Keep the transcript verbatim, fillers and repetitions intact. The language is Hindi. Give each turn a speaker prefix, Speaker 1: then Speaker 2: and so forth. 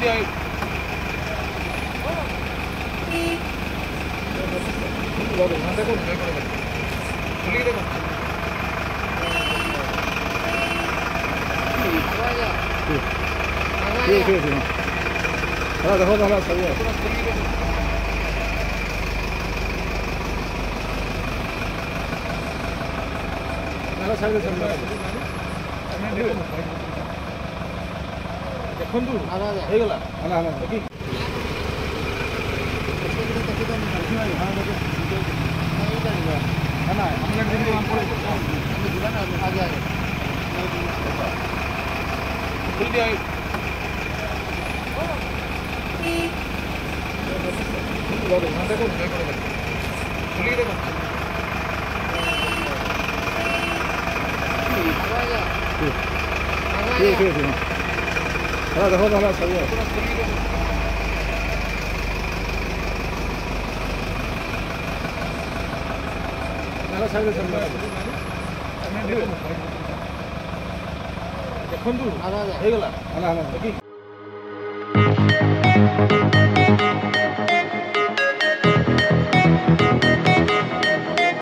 Speaker 1: ठीक ठीक ठीक हाँ देखो तो हमारा सही है मेरा साइड से चल रहा है देखंतु हे गला हां हां देखि हां देखो हां ना हम लोग दिन काम पड़े हम जुड़ा ना आगे आगे जल्दी आइए देखो देखो खुली देखो ठीक ठीक ठीक हाँ देखो तो हमारा सही है मेरा साइड से चल रहा है देखंतु हे गला हां हां देखि